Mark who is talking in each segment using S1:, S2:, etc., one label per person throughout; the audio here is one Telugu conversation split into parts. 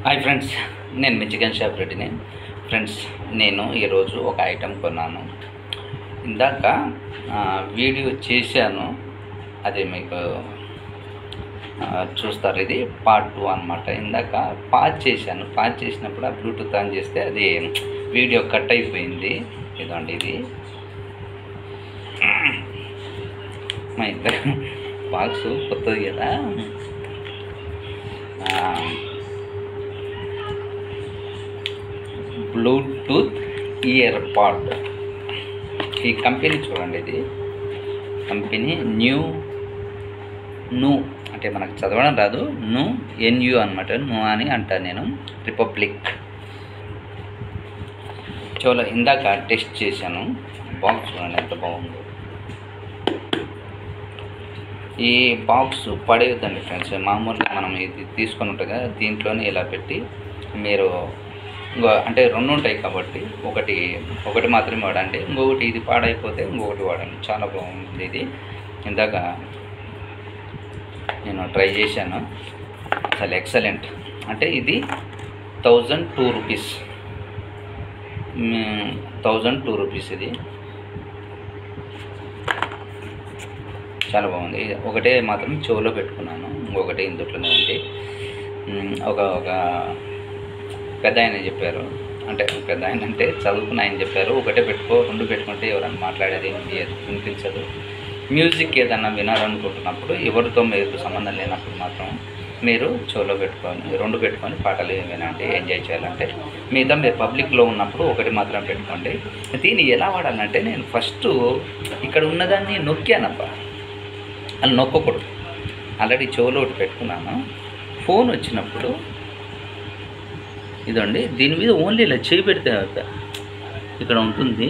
S1: హాయ్ ఫ్రెండ్స్, నేను మీ చికెన్ షాప్ రెడ్డిని. ఫ్రెండ్స్, నేను ఈరోజు ఒక ఐటెం కొన్నాను. ఇందాక వీడియో చేశాను, అది మీకు చూస్తారు. ఇది పార్ట్ 2 అనమాట. ఇందాక పాజ్ చేసినప్పుడు ఆ బ్లూటూత్ ఆన్ చేస్తే అది వీడియో కట్ అయిపోయింది. ఇదండి, ఇది మా ఇద్దరు బాక్స్ కొత్తది కదా. Bluetooth ear pod. ఈ కంపెనీ చూడండి, ఇది కంపెనీ న్యూ అంటే మనకు చదవడం రాదు, NU అనమాట. ను అని అంటాను నేను, రిపబ్లిక్. చాలా ఇందాక టెస్ట్ చేశాను. బాక్స్ చూడండి ఎంత బాగుందో. ఈ బాక్స్ పడేయద్దండి ఫ్రెండ్స్. మామూలుగా మనం ఇది తీసుకొని ఉంటుంది కదా, దీంట్లోనే ఇలా పెట్టి మీరు అంటే 2 ఉంటాయి కాబట్టి ఒకటి మాత్రమే వాడండి. ఇంకొకటి ఇది పాడైపోతే ఇంకొకటి వాడండి. చాలా బాగుంది ఇది. ఇందాక నేను ట్రై చేశాను, అసలు ఎక్సలెంట్. అంటే ఇది 1002 రూపీస్, 1002 రూపీస్. ఇది చాలా బాగుంది. ఒకటే మాత్రం చెవులో పెట్టుకున్నాను, ఇంకొకటి ఇందుట్లోనే ఉంది. ఒక పెద్ద ఆయన చెప్పారు, అంటే పెద్ద ఆయన అంటే చదువుకున్న ఆయన చెప్పారు, ఒకటే పెట్టుకో, 2 పెట్టుకుంటే ఎవరైనా మాట్లాడేది వినిపించదు. మ్యూజిక్ ఏదన్నా వినాలనుకుంటున్నప్పుడు, ఎవరితో మీకు సంబంధం లేనప్పుడు మాత్రం మీరు చెవులో పెట్టుకొని 2 పెట్టుకొని పాటలు వినండి, ఎంజాయ్ చేయాలంటే. మిగతా మీరు పబ్లిక్లో ఉన్నప్పుడు ఒకటి మాత్రం పెట్టుకోండి. దీన్ని ఎలా వాడాలంటే, నేను ఫస్ట్ ఇక్కడ ఉన్నదాన్ని నొక్కానబ్బా, అది నొక్కకూడదు. ఆల్రెడీ చెవులో ఒకటి పెట్టుకున్నాను. ఫోన్ వచ్చినప్పుడు ఇదండి, దీని మీద ఓన్లీ ఇలా చేయి పెడితే ఇక్కడ ఉంటుంది.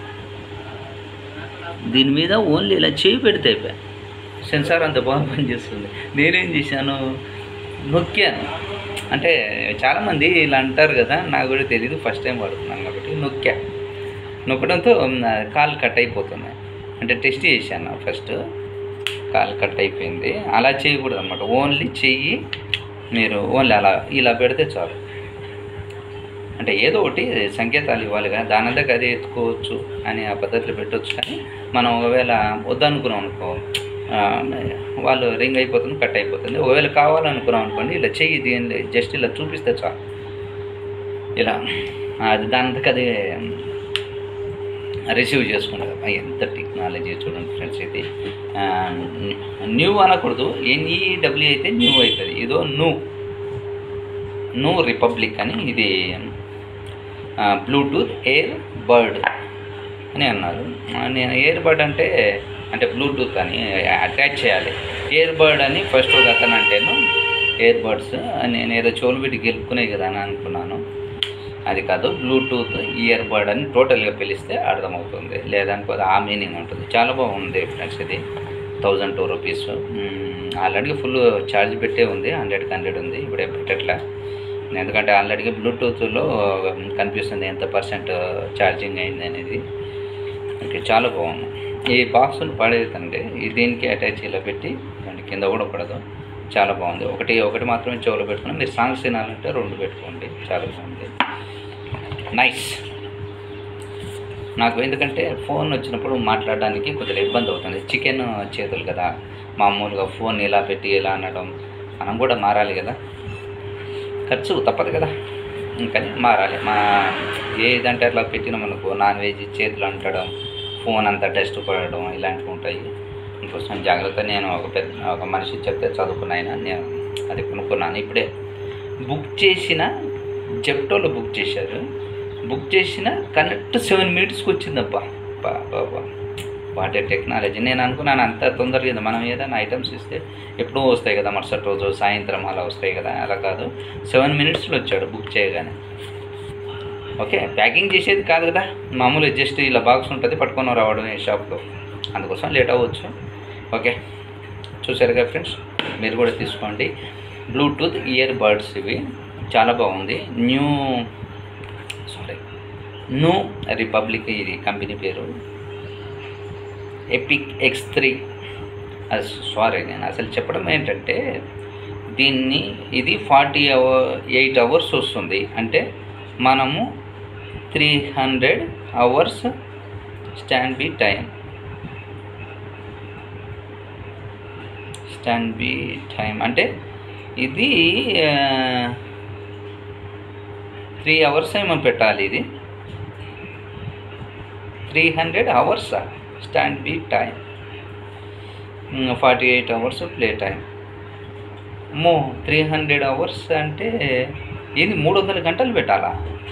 S1: దీని మీద ఓన్లీ ఇలా చేయి పెడితే అయిపోయా, సెన్సార్ అంత బాగా పనిచేస్తుంది. నేనేం చేశాను, నొక్కాను. అంటే చాలామంది ఇలా అంటారు కదా, నాకు కూడా తెలియదు, ఫస్ట్ టైం వాడుతున్నాను కాబట్టి నొక్కడంతో కాల్ కట్ అయిపోతున్నాయి. అంటే టెస్ట్ చేశాను ఫస్ట్, కాల్ కట్ అయిపోయింది. అలా చేయకూడదు అనమాట. ఓన్లీ చెయ్యి మీరు ఓన్లీ అలా ఇలా పెడితే చాలు. అంటే ఏదో ఒకటి సంకేతాలు ఇవ్వాలి కదా, దానంతకు అదే ఎత్తుకోవచ్చు అని ఆ పద్ధతిలో పెట్టవచ్చు. కానీ మనం ఒకవేళ వద్దనుకున్నాం అనుకో, వాళ్ళు రింగ్ అయిపోతుంది, కట్ అయిపోతుంది. ఒకవేళ కావాలనుకున్నాం అనుకోండి, ఇలా చెయ్యి దీన్ని జస్ట్ ఇలా చూపిస్తే చాలు, ఇలా అది దానంతకు అదే రిసీవ్ చేసుకుంటారు. ఎంత టెక్నాలజీ చూడండి ఫ్రెండ్స్. ఇది న్యూ అనకూడదు, NEW అయితే న్యూ అవుతుంది. ఇదో న్యూ రిపబ్లిక్ అని. ఇది బ్లూటూత్ ఎయిర్ బర్డ్ అని అన్నారు. నేను ఎయిర్ బర్డ్ అంటే బ్లూటూత్ అని అటాచ్ చేయాలి. ఎయిర్ బర్డ్ అని ఫస్ట్ ఒక అతను అంటేను, ఎయిర్ బర్డ్స్ నేను ఏదో చెవులు పెట్టి గెలుపుకునే కదా అని అనుకున్నాను. అది కాదు, బ్లూటూత్ ఇయర్ బర్డ్ అని టోటల్గా పిలిస్తే అర్థమవుతుంది, లేదనుకోదు ఆ మీనింగ్ ఉంటుంది. చాలా బాగుంది ఫ్రెండ్స్. ఇది 1002 రూపీస్. ఆల్రెడీ ఫుల్ ఛార్జ్ పెట్టే ఉంది, 100కి 100 ఉంది. ఇప్పుడే పెట్టట్లే, ఎందుకంటే ఆల్రెడీ బ్లూటూత్లో కనిపిస్తుంది ఎంత % ఛార్జింగ్ అయింది అనేది. ఓకే, చాలా బాగుంది. ఈ బాక్స్ను పడేదండి, దీనికి అటాచ్ ఇలా పెట్టి దాని కింద కూడా పడదు. చాలా బాగుంది. ఒకటి మాత్రమే చెవులో పెట్టుకుని మీరు సాంగ్స్ వినాలంటే 2 పెట్టుకోండి. చాలా బాగుంది, నైస్. నాకు ఎందుకంటే ఫోన్ వచ్చినప్పుడు మాట్లాడడానికి కొద్దిగా ఇబ్బంది అవుతుంది. చికెన్ చేతులు కదా, మామూలుగా ఫోన్ ఇలా పెట్టి ఇలా అనడం, మనం కూడా మారాలి కదా, ఖర్చు తప్పదు కదా, కానీ మారాలి. ఏదంటే అట్లా పెట్టిన మనకు నాన్ వెజ్ చేతులు అంటడం, ఫోన్ అంతా డస్ట్ పడడం ఇలాంటివి ఉంటాయి. ఇంకోసం జాగ్రత్త. నేను ఒక మనిషి చెప్తే చదువుకున్నాయినా నేను అది కొనుక్కున్నాను. ఇప్పుడే బుక్ చేసిన, జెప్టోలో బుక్ చేసిన కరెక్ట్ 7 మినిట్స్కి వచ్చిందబ్బా. బాబా, వాటే టెక్నాలజీ. నేను అనుకున్నాను అంత తొందరగా మనం ఏదైనా ఐటమ్స్ ఇస్తే ఎప్పుడూ వస్తాయి కదా, మరుసటి రోజు సాయంత్రం అలా వస్తాయి కదా, అలా కాదు, 7 మినిట్స్లో వచ్చాడు బుక్ చేయగానే. ఓకే, ప్యాకింగ్ చేసేది కాదు కదా, మామూలు జస్ట్ ఇలా బాక్స్ ఉంటుంది, పట్టుకొని రావడం ఈ షాప్లో, అందుకోసం లేట్ అవ్వచ్చు. ఓకే, చూసారుగా ఫ్రెండ్స్, మీరు కూడా తీసుకోండి. బ్లూటూత్ ఇయర్ బర్డ్స్ ఇవి చాలా బాగుంది. న్యూ రిపబ్లిక్ ఇది కంపెనీ పేరు. Epic X3. సారీ, నేను అసలు చెప్పడం ఏంటంటే దీన్ని ఇది 48 అవర్స్ వస్తుంది. అంటే మనము 300 అవర్స్ స్టాండ్ బై టైం అంటే ఇది 3 అవర్స్ ఏమో పెట్టాలి. ఇది 300 hours standby time, 48 hours play time. 300 hours అంటే ఇది 300 గంటలు పెట్టాలా?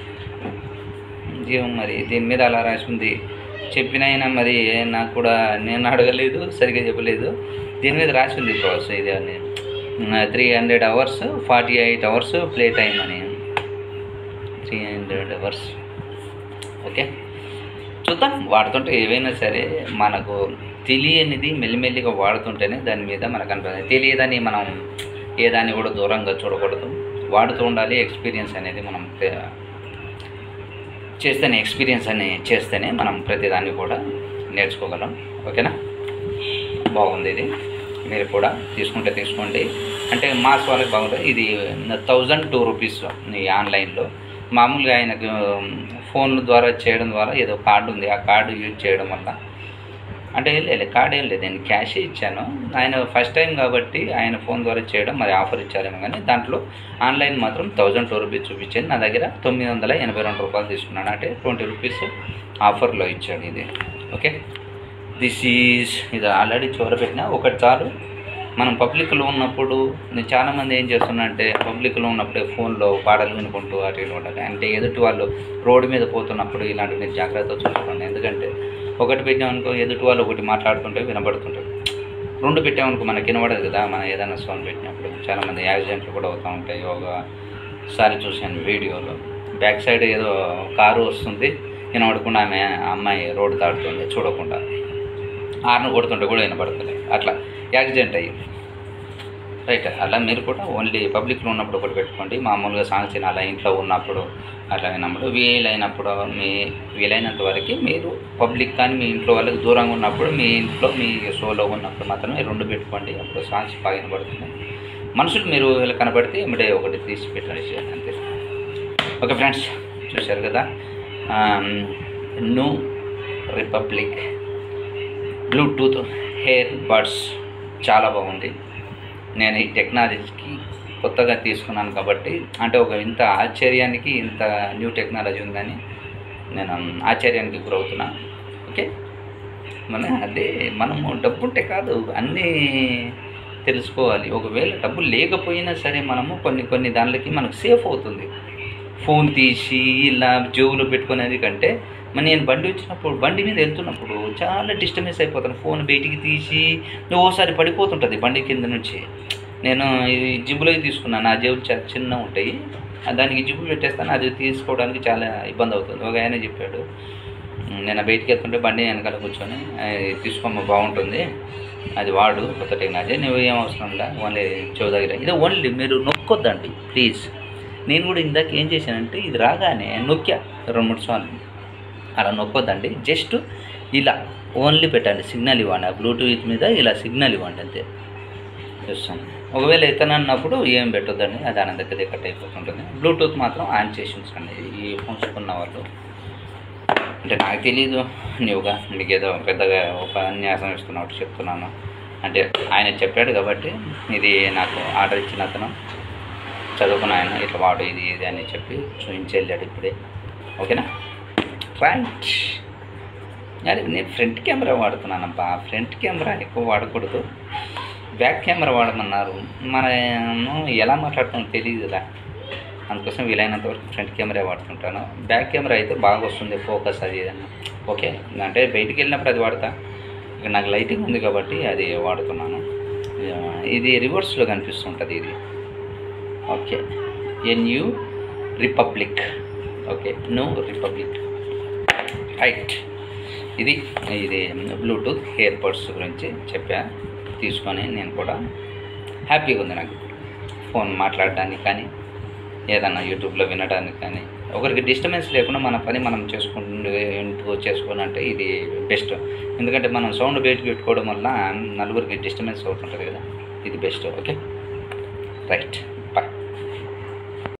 S1: జీవం మరి దీని మీద అలా రాసి ఉంది. చెప్పినైనా మరి నాకు కూడా నేను అడగలేదు, సరిగ్గా చెప్పలేదు. దీని మీద రాసి ఉంది ప్రాసెస్ ఇది అని 300 అవర్స్ 48 అవర్స్ ప్లే టైం అని. 300 అవర్స్. ఓకే, చూద్దాం. వాడుతుంటే ఏవైనా సరే మనకు తెలియనిది మెల్లిమెల్లిగా వాడుతుంటేనే దాని మీద మనకు అనిపిస్తుంది. తెలియదని మనం ఏదాన్ని కూడా దూరంగా చూడకూడదు, వాడుతూ ఉండాలి. ఎక్స్పీరియన్స్ అనేది మనం చేస్తేనే మనం ప్రతిదాన్ని కూడా నేర్చుకోగలం. ఓకేనా? బాగుంది ఇది. మీరు కూడా తీసుకోండి. అంటే మాస్ వాళ్ళకి బాగుంటుంది. ఇది 1002 రూపీస్ ఈ ఆన్లైన్లో. మామూలుగా ఆయనకు ఫోన్ ద్వారా చేయడం ద్వారా ఏదో కార్డు ఉంది, ఆ కార్డు యూజ్ చేయడం వల్ల అంటే కార్డు ఏం లేదు, నేను క్యాషే ఇచ్చాను. ఆయన ఫస్ట్ టైం కాబట్టి ఆయన ఫోన్ ద్వారా చేయడం, మరి ఆఫర్ ఇచ్చారేమో కానీ దాంట్లో ఆన్లైన్ మాత్రం 1002 రూపీస్ చూపించాను. నా దగ్గర 982 రూపాయలు తీసుకున్నాను. అంటే 20 రూపీస్ ఆఫర్లో ఇచ్చాడు ఇది. ఓకే, ఇది ఆల్రెడీ చూరబెట్టిన ఒకటి చాలు. మనం పబ్లిక్లో ఉన్నప్పుడు నేను చాలామంది ఏం చేస్తున్నా అంటే పబ్లిక్లో ఉన్నప్పుడే ఫోన్లో పాటలు వినుకుంటూ అటు ఇటు ఉండాలి. అంటే ఎదుటి వాళ్ళు రోడ్డు మీద పోతున్నప్పుడు ఇలాంటివి నేను జాగ్రత్తగా చూసుకోండి. ఎందుకంటే ఒకటి పెట్టామనుకో ఎదుటి వాళ్ళు ఒకటి మాట్లాడుతుంటే వినబడుతుంటారు. 2 పెట్టామనుకో మనకి వినబడదు కదా. మనం ఏదైనా సౌండ్ పెట్టినప్పుడు చాలామంది యాక్సిడెంట్లు కూడా అవుతూ ఉంటాయి. ఒకసారి చూశాను వీడియోలో, బ్యాక్ సైడ్ ఏదో కారు వస్తుంది, వినబడకుండా అమ్మాయి రోడ్డు దాటుతుంది చూడకుండా, హార్న్ కొడుతుంటే కూడా వినపడుతుంది. అట్లా యాక్సిడెంట్ అయ్యింది. రైట్, అలా మీరు కూడా ఓన్లీ పబ్లిక్లో ఉన్నప్పుడు ఒకటి పెట్టుకోండి. మామూలుగా సాంగ్స్ అలా ఇంట్లో ఉన్నప్పుడు అట్లా విన్నప్పుడు వీలైనంత వరకు మీరు పబ్లిక్ కానీ మీ ఇంట్లో వాళ్ళకి దూరంగా ఉన్నప్పుడు మీ ఇంట్లో మీ షోలో ఉన్నప్పుడు మాత్రమే 2 పెట్టుకోండి. అప్పుడు సాంగ్స్ బాగా వినపడుతుంది. మనుషులు మీరు ఇలా కనబడితే ఇమ్మడే ఒకటి తీసి పెట్టండి అంతే. ఓకే ఫ్రెండ్స్, చూశారు కదా New Republic Bluetooth hair buds చాలా బాగుంది. నేను ఈ టెక్నాలజీకి కొత్తగా తీసుకున్నాను కాబట్టి, అంటే ఇంత ఆశ్చర్యానికి ఇంత న్యూ టెక్నాలజీ ఉందని నేను ఆశ్చర్యానికి గురవుతున్నా. ఓకే, మనము డబ్బు ఉంటే కాదు అన్నీ తెలుసుకోవాలి. ఒకవేళ డబ్బు లేకపోయినా సరే మనము కొన్ని దానిలకి మనకు సేఫ్ అవుతుంది. ఫోన్ తీసి ఇలా జేబులో పెట్టుకునేది కంటే నేను బండి మీద వెళ్తున్నప్పుడు చాలా డిస్టర్బెన్స్ అయిపోతాను. ఫోన్ బయటికి తీసి ఓసారి పడిపోతుంటుంది బండి కింద నుంచి. నేను ఇది జిబ్బులోకి తీసుకున్నాను, ఆ జేబులు చాలా చిన్నగా ఉంటాయి, దానికి జిబ్బు పెట్టేస్తాను. అది తీసుకోవడానికి చాలా ఇబ్బంది అవుతుంది. ఒక ఆయన చెప్పాడు, నేను బయటికి వెళ్తుంటే బండి వెనకాల కూర్చొని తీసుకోమ్మ బాగుంటుంది, అది వాడు కొత్త టెక్నాలజీ, నువ్వు ఏం అవసరం లే, ఓన్లీ చూదగిర ఇది ఓన్లీ మీరు నొక్కొద్దండి ప్లీజ్. నేను కూడా ఇందాక ఏం చేశానంటే ఇది రాగానే నొక్కా 2-3 సార్లు. అలా నొక్కొద్దండి, జస్ట్ ఇలా ఓన్లీ పెట్టండి, సిగ్నల్ ఇవ్వండి. ఆ బ్లూటూత్ మీద ఇలా సిగ్నల్ ఇవ్వండి అంతే. చూస్తాను. ఒకవేళ ఎత్తనన్నప్పుడు ఏం పెట్టొద్దండి, అది దాని దగ్గర కట్ అయిపోతుంటుంది. బ్లూటూత్ మాత్రం ఆన్ చేసి ఉంచండి ఈ ఫోన్స్ ఉన్న వాళ్ళు. అంటే నాకు తెలీదు, నీవుగా మీకు ఏదో పెద్దగా ఉపన్యాసం ఇస్తున్నట్టు చెప్తున్నాను. అంటే ఆయన చెప్పాడు కాబట్టి ఇది నాకు ఆర్డర్ ఇచ్చిన అతను చదువుకున్న ఆయన ఇట్లా వాడు ఇది అని చెప్పి చూపించి వెళ్ళాడు ఇప్పుడే. ఓకేనా? రైట్. అదే నేను ఫ్రంట్ కెమెరా వాడుతున్నానబ్బా. ఫ్రంట్ కెమెరా ఎక్కువ వాడకూడదు, బ్యాక్ కెమెరా వాడమన్నారు. మనం ఎలా మాట్లాడుతామో తెలియదు కదా, అందుకోసం వీలైనంత వరకు ఫ్రంట్ కెమెరా వాడుతుంటాను. బ్యాక్ కెమెరా అయితే బాగా వస్తుంది ఫోకస్ అది ఏదన్నా. ఓకే, అంటే బయటికి వెళ్ళినప్పుడు అది వాడతా. ఇక నాకు లైటింగ్ ఉంది కాబట్టి అది వాడుతున్నాను. ఇది రివర్స్లో కనిపిస్తుంటుంది ఇది. Okay, New Republic. Okay, New Republic. Right. ఇది బ్లూటూత్ ఇయర్ బడ్స్ గురించి చెప్పా, తీసుకొని నేను కూడా హ్యాపీగా ఉంది. నాకు ఫోన్ మాట్లాడడానికి కానీ ఏదన్నా యూట్యూబ్లో వినడానికి కానీ ఒకరికి డిస్టర్బెన్స్ లేకుండా మన పని మనం చేసుకోవాలంటే ఇది బెస్ట్. ఎందుకంటే మనం సౌండ్ బయటకు పెట్టుకోవడం వల్ల నలుగురికి డిస్టర్బెన్స్ అవుతుంటుంది కదా, ఇది బెస్ట్. Okay, right.